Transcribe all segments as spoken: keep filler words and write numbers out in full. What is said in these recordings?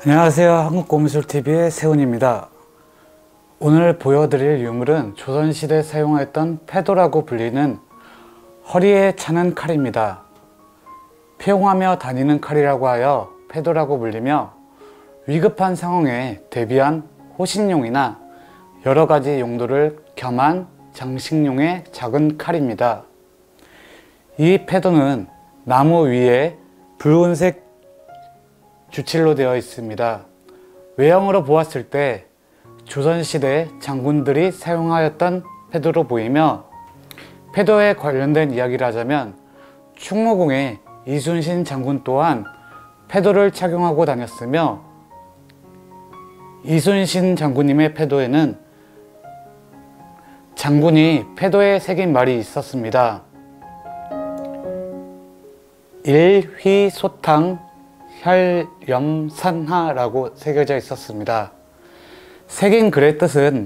안녕하세요. 한국고무줄티비의 세훈입니다. 오늘 보여드릴 유물은 조선시대에 사용하였던 패도라고 불리는 허리에 차는 칼입니다. 피용하며 다니는 칼이라고 하여 패도라고 불리며 위급한 상황에 대비한 호신용이나 여러가지 용도를 겸한 장식용의 작은 칼입니다. 이 패도는 나무 위에 붉은색 주칠로 되어 있습니다. 외형으로 보았을 때 조선시대 장군들이 사용하였던 패도로 보이며, 패도에 관련된 이야기를 하자면 충무공의 이순신 장군 또한 패도를 착용하고 다녔으며, 이순신 장군님의 패도에는 장군이 패도에 새긴 말이 있었습니다. 일휘소탕 혈염산하라고 새겨져 있었습니다. 새긴 글의 뜻은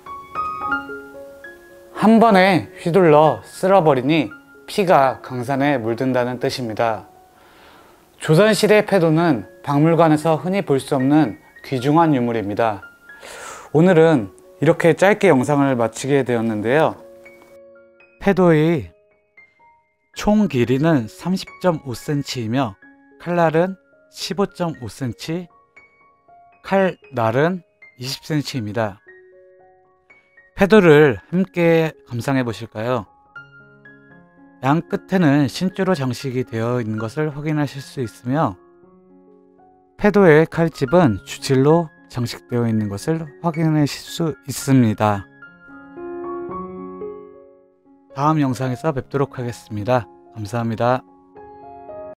한 번에 휘둘러 쓸어버리니 피가 강산에 물든다는 뜻입니다. 조선시대 패도는 박물관에서 흔히 볼 수 없는 귀중한 유물입니다. 오늘은 이렇게 짧게 영상을 마치게 되었는데요. 패도의 총 길이는 삼십 점 오 센티미터이며 칼날은 십오 점 오 센티미터, 칼날은 이십 센티미터입니다. 패도를 함께 감상해 보실까요? 양 끝에는 신주로 장식이 되어 있는 것을 확인하실 수 있으며, 패도의 칼집은 주질로 장식되어 있는 것을 확인하실 수 있습니다. 다음 영상에서 뵙도록 하겠습니다. 감사합니다.